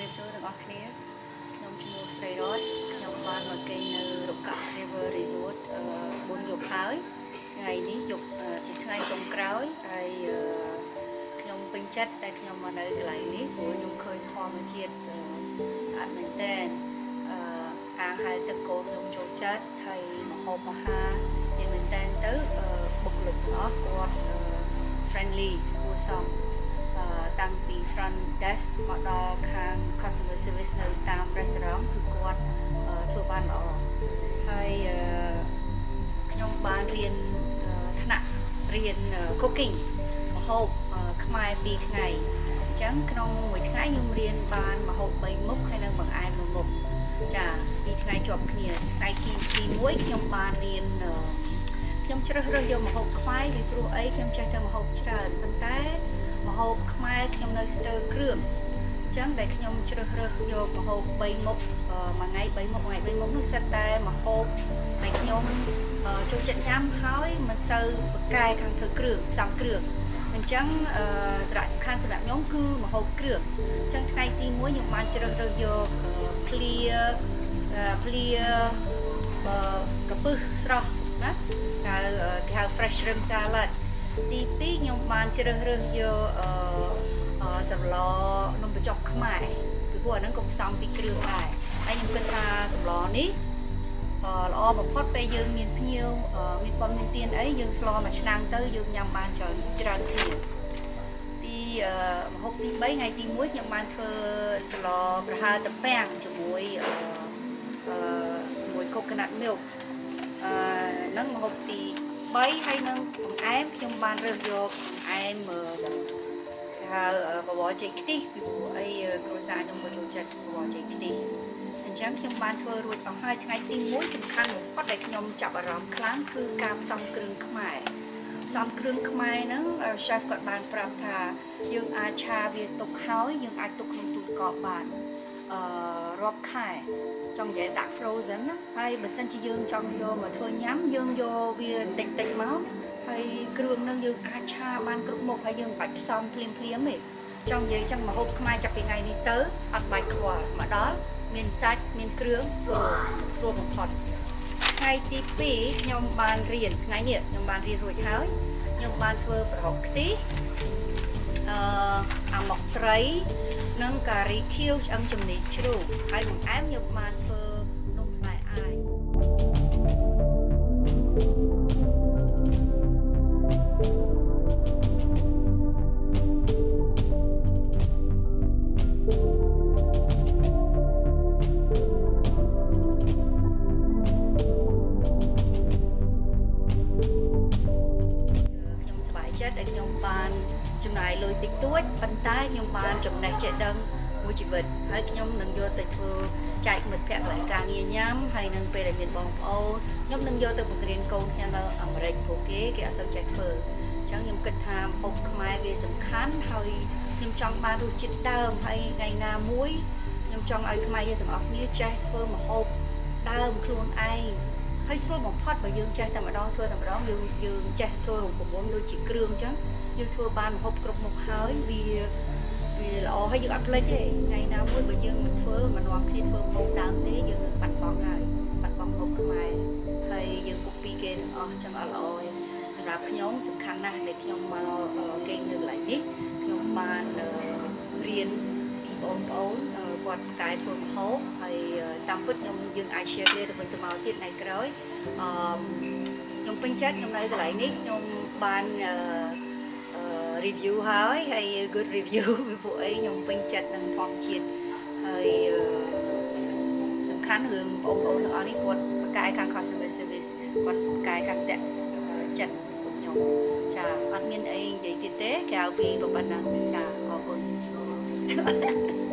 Phnom Penh, Phnom Sreyroat, Phnom Penh, River Resort, Bon Dục High, ngày ní dục chỉ ngày trong cõi, ai Phnom Penh chất, ai Phnom ở đây lại ní của nhung khơi thom chiết sạch mình tên, hàng hai tật cột nhung trôi chất, hay mà hộp mà ha, thì mình tên tới bộc lực đó của friendly của xong. Tăngពី front desk មកដល់ខាង customer service នៅតាម restaurant គឺគាត់ធ្វើបានល្អហើយខ្ញុំបានរៀនថ្នាក់រៀន cooking ម្ហូបខ្មែរ2ថ្ងៃអញ្ចឹងក្នុងមួយថ្ងៃខ្ញុំរៀនបានម្ហូប3មុខហើយនិងបង្អែម1មុខចា2ថ្ងៃជាប់គ្នាថ្ងៃទី1ខ្ញុំបានរៀនខ្ញុំជ្រើសរើសយកម្ហូបខ្មែរពីព្រោះអីខ្ញុំចេះតែម្ហូបច្រើនប៉ុន្តែម្ហូបខ្មែរខ្ញុំនៅស្ទើរគ្រឿងអញ្ចឹងដែលខ្ញុំជ្រើសរើសយកម្ហូប3មុខមួយថ្ងៃ3មុខនោះសិតតែម្ហូបដែលខ្ញុំចូលចិត្តញ៉ាំហើយមិនសូវប្រកែកខាងធ្វើគ្រឿងផ្សំគ្រឿងអញ្ចឹងសារៈសំខាន់សម្រាប់ខ្ញុំគឺម្ហូបគ្រឿងអញ្ចឹងថ្ងៃទី1ខ្ញុំបានជ្រើសរើសយកភ្លាកាពឹសស្រស់ណាគេហៅ fresh shrimp salad ទី2ខ្ញុំបានជ្រើសរើសយកសម្លនំបញ្ចុកខ្មែរពីព្រោះអាហ្នឹងក៏ផ្សំពីគ្រឿងដែរហើយខ្ញុំគិតថាសម្លនេះល្អបំផុតពេលយើងមានភ្ញៀវមានប៉ុនមានទៀនអីយើងស្លមួយឆ្នាំទៅយើងញ៉ាំបានច្រើនគ្នាទីម្ហូបទី3ថ្ងៃទី1ខ្ញុំបានធ្វើស្លប្រហើរតំពាំងជាមួយcoconut milk ហ្នឹងម្ហូបទី3ហើយនឹងបង្អែមខ្ញុំបានរើសយកបង្អែមគេហៅបបរចេកខ្ទិះពីព្រោះអីគ្រួសារខ្ញុំក៏ចូលចិត្តបបរចេកខ្ទិះអញ្ចឹងខ្ញុំបានធ្វើរួចអស់ហើយថ្ងៃទី1សំខាន់បំផុតដែលខ្ញុំចាប់អារម្មណ៍ខ្លាំងគឺការផ្សំគ្រឿងខ្មែរផ្សំគ្រឿងខ្មែរហ្នឹង chef គាត់បានប្រាប់ថាយើងអាចឆាវាទុកហើយយើងអាចទុកក្នុងទូទឹកកកបានរាប់ខែចង់និយាយដាក់ frozen ណាហើយបើសិនជាយើងចង់យកមកធ្វើញ៉ាំយើងយកវាតិចមកហើយគ្រឿងនឹងយើងអាចឆាបានគ្រប់មុខហើយយើងមិនបាច់ផ្សំភ្លាមទេចង់និយាយចឹងម្ហូបខ្មែរចាប់ពីថ្ងៃនេះទៅអត់បាច់ខ្វល់មកដល់មានសាច់មានគ្រឿងធ្វើស្រួលបំផុតថ្ងៃទី2ខ្ញុំបានរៀនថ្ងៃនេះខ្ញុំបានរៀនរួចហើយខ្ញុំបានធ្វើប្រហុកខ្ទិះអាម៉ុកត្រីនិងការីខៀវឆ្អឹងជំនីជ្រូកហើយបង្អែមខ្ញុំបានធ្វើនំផ្លែអាយខ្ញុំសប្បាយចិត្តដែលខ្ញុំបានចំណាយលុយតិចតួចប៉ុន្តែខ្ញុំបានចំណេះចេះដឹងមួយជីវិតហើយខ្ញុំនឹងយកទៅធ្វើចែកមិត្តភ័ក្តិកន្លែងការងារញ៉ាំហើយនឹងពេលដែលមានបងប្អូនខ្ញុំនឹងយកទៅបង្រៀនកូនខ្ញុំនៅអាមេរិកព្រោះគេអត់សូវចេះធ្វើអញ្ចឹងខ្ញុំគិតថាម្ហូបខ្មែរវាសំខាន់ហើយខ្ញុំចង់បានរសជាតិដើមហើយថ្ងៃណាមួយខ្ញុំចង់ឲ្យខ្មែរយើងទាំងអស់គ្នាចេះធ្វើម្ហូបដើមខ្លួនឯងហើយស្រួលបំផុតបើយើងចេះតែម្ដងធ្វើតែម្ដងយើងចេះធ្វើរង្វង់ដូចជាគ្រឿងអញ្ចឹងយើងធ្វើបានម្ហូបគ្រប់មុខហើយវាល្អហើយយើងអត់ភ្លេចទេថ្ងៃណាមួយបើយើងមិនធ្វើមិននាំគ្នាធ្វើម្ហូបដើមទេយើងនឹងបាត់បង់ហើយបាត់បង់ម្ហូបខ្មែរហើយយើងពុកពីគេទាំងអស់ចឹងអត់ល្អទេសម្រាប់ខ្ញុំសំខាន់ណាស់ដែលខ្ញុំមកគេនៅកន្លែងនេះខ្ញុំបានរៀនពីបងប្អូនគាត់កែធ្វើម្ហូបហើយតាមពិតយើងអាច share គ្នាទៅវិញទៅមកទៀតថ្ងៃក្រោយខ្ញុំពេញចិត្តខ្ញុំនៅកន្លែងនេះខ្ញុំបាន review ហើយ good review ពីពួកអីខ្ញុំពេញចិត្តនឹងធម្មជាតិហើយសំខាន់រឿងបងប្អូនទាំងអស់នេះគាត់ប្រកែកខាង customer service គាត់ប្រកែកខាងចិត្តខ្ញុំចាអត់មានអីនិយាយទៀតទេក្រៅពីប៉ុណ្ណឹងចាអរគុណ